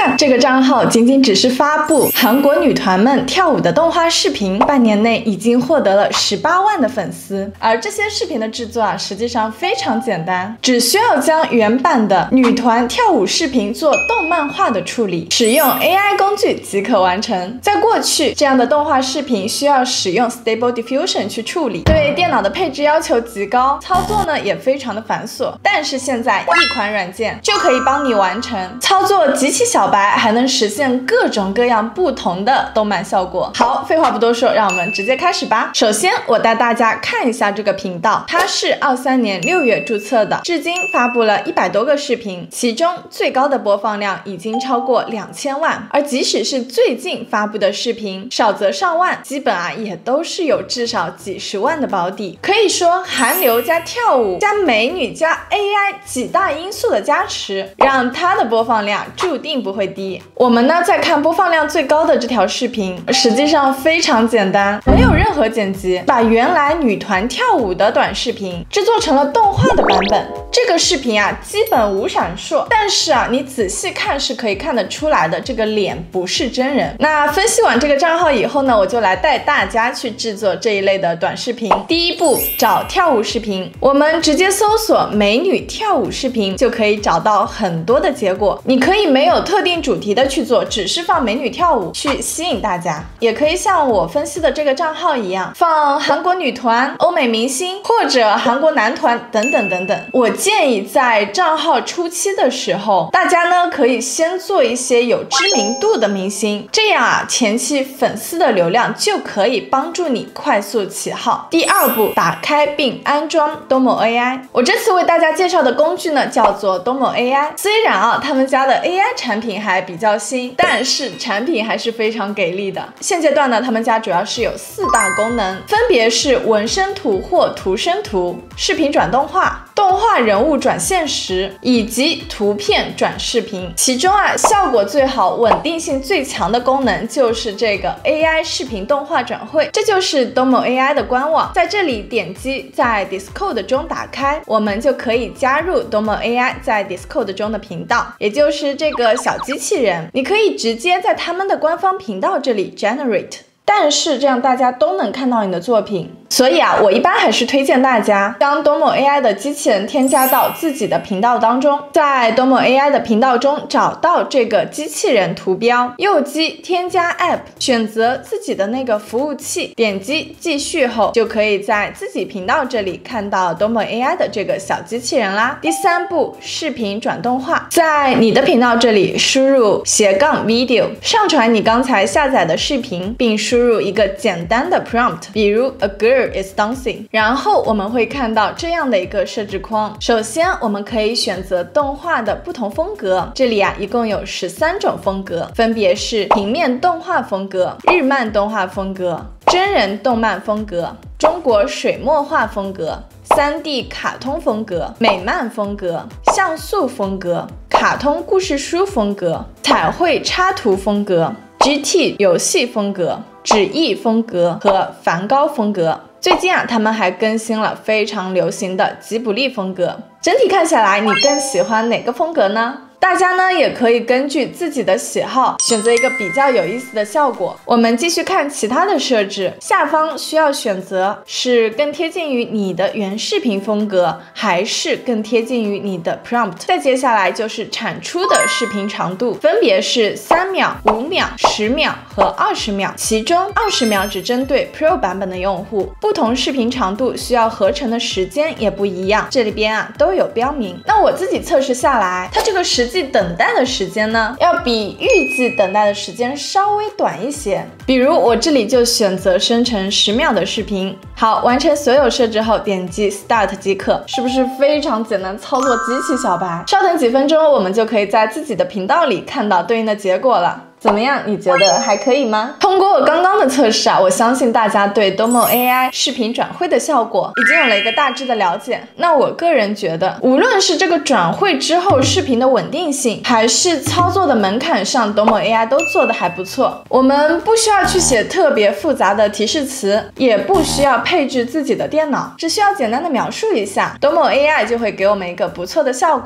看，这个账号仅仅只是发布韩国女团们跳舞的动画视频，半年内已经获得了18万的粉丝。而这些视频的制作啊，实际上非常简单，只需要将原版的女团跳舞视频做动漫化的处理，使用 AI 工具即可完成。在过去，这样的动画视频需要使用 Stable Diffusion 去处理，对电脑的配置要求极高，操作呢也非常的繁琐。但是现在一款软件就可以帮你完成，操作极其小白，还能实现各种各样不同的动漫效果。好，废话不多说，让我们直接开始吧。首先，我带大家看一下这个频道，它是23年6月注册的，至今发布了100多个视频，其中最高的播放量已经超过2000万。而即使是最近发布的视频，少则上万，基本也都是有至少几十万的保底。可以说，韩流加跳舞加美女加 AI 几大因素的加持，让它的播放量注定不会低。我们呢，再看播放量最高的这条视频，实际上非常简单，没有任何剪辑，把原来女团跳舞的短视频制作成了动画的版本。这个视频基本无闪烁，但是你仔细看是可以看得出来的，这个脸不是真人。那分析完这个账号以后呢，我就来带大家去制作这一类的短视频。第一步，找跳舞视频，我们直接搜索美女跳舞视频就可以找到很多的结果。你可以没有特定主题的去做，只是放美女跳舞去吸引大家，也可以像我分析的这个账号一样，放韩国女团、欧美明星或者韩国男团等等等等。我建议在账号初期的时候，大家呢可以先做一些有知名度的明星，这样前期粉丝的流量就可以帮助你快速起号。第二步，打开并安装 Domo AI。我这次为大家介绍的工具呢叫做 Domo AI。虽然他们家的 AI 产品还比较新，但是产品还是非常给力的。现阶段呢，他们家主要是有4大功能，分别是文生图或图生图、视频转动画、动画人物转现实以及图片转视频。其中效果最好、稳定性最强的功能就是这个 AI 视频动画转绘，这就是 Domo AI 的官网。在这里点击在 Discord 中打开，我们就可以加入 Domo AI 在 Discord 中的频道，也就是这个小机器人。你可以直接在他们的官方频道这里 generate， 但是这样大家都能看到你的作品。所以我一般还是推荐大家将 Domo AI 的机器人添加到自己的频道当中，在 Domo AI 的频道中找到这个机器人图标，右击添加 App， 选择自己的那个服务器，点击继续后，就可以在自己频道这里看到 Domo AI 的这个小机器人啦。第三步，视频转动画，在你的频道这里输入-video， 上传你刚才下载的视频，并输入一个简单的 prompt， 比如 a girl is dancing， 然后我们会看到这样的一个设置框。首先我们可以选择动画的不同风格，这里一共有13种风格，分别是平面动画风格、日漫动画风格、真人动漫风格、中国水墨画风格、3D 卡通风格、美漫风格、像素风格、卡通故事书风格、彩绘插图风格、GT 游戏风格、纸艺风格和梵高风格。最近他们还更新了非常流行的吉卜力风格。整体看下来，你更喜欢哪个风格呢？大家呢也可以根据自己的喜好选择一个比较有意思的效果。我们继续看其他的设置，下方需要选择是更贴近于你的原视频风格，还是更贴近于你的 prompt。再接下来就是产出的视频长度，分别是3秒、5秒、10秒和20秒，其中20秒只针对 Pro 版本的用户。不同视频长度需要合成的时间也不一样，这里边都有标明。那我自己测试下来，它这个实际等待的时间呢，要比预计等待的时间稍微短一些。比如我这里就选择生成10秒的视频。好，完成所有设置后，点击 Start 即可。是不是非常简单，操作极其小白？稍等几分钟，我们就可以在自己的频道里看到对应的结果了。怎么样？你觉得还可以吗？通过我刚刚的测试我相信大家对 Domo AI 视频转绘的效果已经有了一个大致的了解。那我个人觉得，无论是这个转绘之后视频的稳定性，还是操作的门槛上，Domo AI 都做得还不错。我们不需要去写特别复杂的提示词，也不需要配置自己的电脑，只需要简单的描述一下，Domo AI 就会给我们一个不错的效果。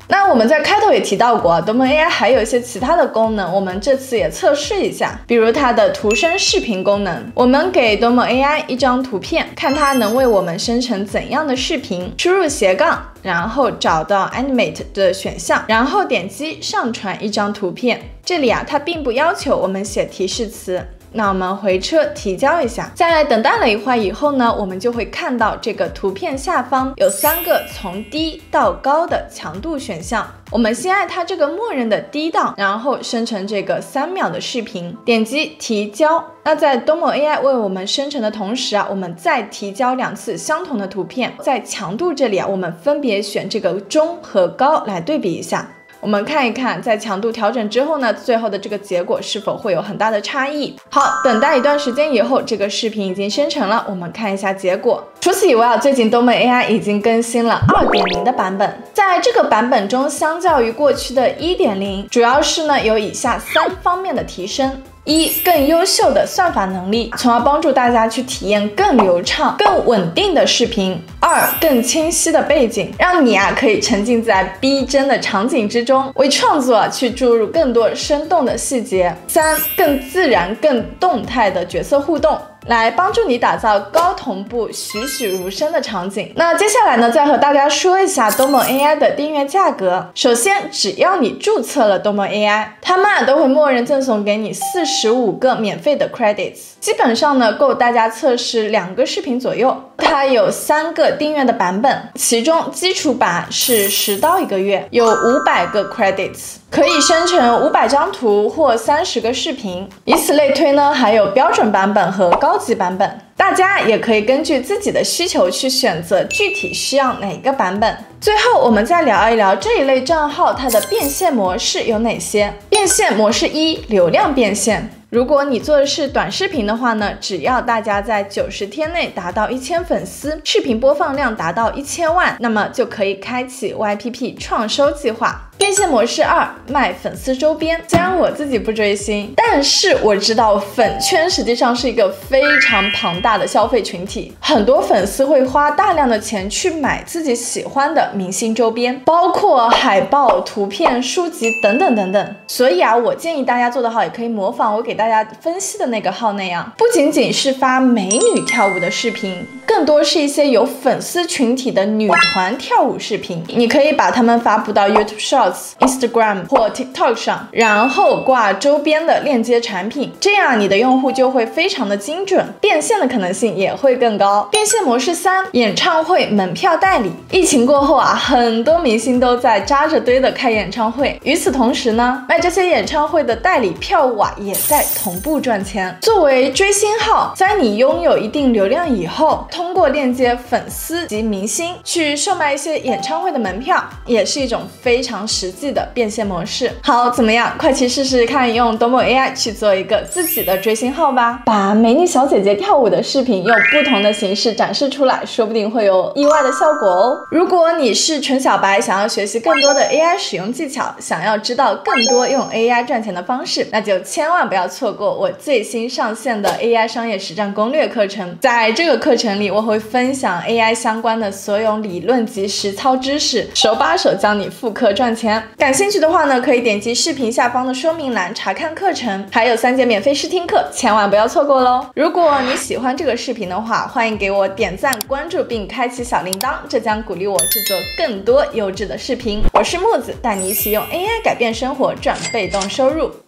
那我们在开头也提到过，多梦 AI 还有一些其他的功能，我们这次也测试一下，比如它的图生视频功能。我们给多梦 AI 一张图片，看它能为我们生成怎样的视频，输入斜杠，然后找到 Animate 的选项，然后点击上传一张图片。这里它并不要求我们写提示词。那我们回车提交一下，在等待了一会儿以后呢，我们就会看到这个图片下方有3个从低到高的强度选项。我们先按它这个默认的低档，然后生成这个3秒的视频，点击提交。那在多梦 AI 为我们生成的同时我们再提交2次相同的图片，在强度这里我们分别选这个中和高来对比一下。我们看一看，在强度调整之后呢，最后的这个结果是否会有很大的差异。好，等待一段时间以后，这个视频已经生成了，我们看一下结果。除此以外最近多梦 AI 已经更新了 2.0 的版本。在这个版本中，相较于过去的 1.0， 主要是呢有以下3方面的提升。1. 更优秀的算法能力，从而帮助大家去体验更流畅、更稳定的视频。2. 更清晰的背景，让你可以沉浸在逼真的场景之中，为创作去注入更多生动的细节。3. 更自然、更动态的角色互动，来帮助你打造高同步、栩栩如生的场景。那接下来呢，再和大家说一下多梦 AI 的订阅价格。首先，只要你注册了多梦 AI， 他们都会默认赠送给你45个免费的 credits， 基本上呢够大家测试2个视频左右。它有3个订阅的版本，其中基础版是10到1个月，有500个 credits， 可以生成500张图或30个视频。以此类推呢，还有标准版本和高级版本。大家也可以根据自己的需求去选择具体需要哪个版本。最后我们再聊一聊这一类账号它的变现模式有哪些。变现模式1：流量变现。如果你做的是短视频的话呢，只要大家在90天内达到1000粉丝，视频播放量达到1000万，那么就可以开启 YPP 创收计划。变现模式2：卖粉丝周边。虽然我自己不追星，但是我知道粉圈实际上是一个非常庞大的消费群体，很多粉丝会花大量的钱去买自己喜欢的明星周边，包括海报、图片、书籍等等等等。所以我建议大家做得好，也可以模仿我给大家分析的那个号那样，不仅仅是发美女跳舞的视频，更多是一些有粉丝群体的女团跳舞视频。你可以把它们发布到 YouTube Shorts、Instagram 或 TikTok 上，然后挂周边的链接产品，这样你的用户就会非常的精准，变现的可能性也会更高。变现模式3：演唱会门票代理。疫情过后很多明星都在扎着堆的开演唱会，与此同时呢，卖这些演唱会的代理票务也在同步赚钱。作为追星号，在你拥有一定流量以后，通过链接粉丝及明星去售卖一些演唱会的门票，也是一种非常实际的变现模式。好，怎么样？快去试试看，用多梦 AI 去做一个自己的追星号吧！把美女小姐姐跳舞的视频用不同的形式展示出来，说不定会有意外的效果哦。如果你是纯小白，想要学习更多的 AI 使用技巧，想要知道更多用 AI 赚钱的方式，那就千万不要错过我最新上线的 AI 商业实战攻略课程。在这个课程里，我会分享 AI 相关的所有理论及实操知识，手把手教你复刻赚钱。感兴趣的话呢，可以点击视频下方的说明栏查看课程，还有3节免费试听课，千万不要错过喽！如果你喜欢这个视频的话，欢迎给我点赞、关注并开启小铃铛，这将鼓励我制作更多优质的视频。我是木子，带你一起用 AI 改变生活，赚被动收入。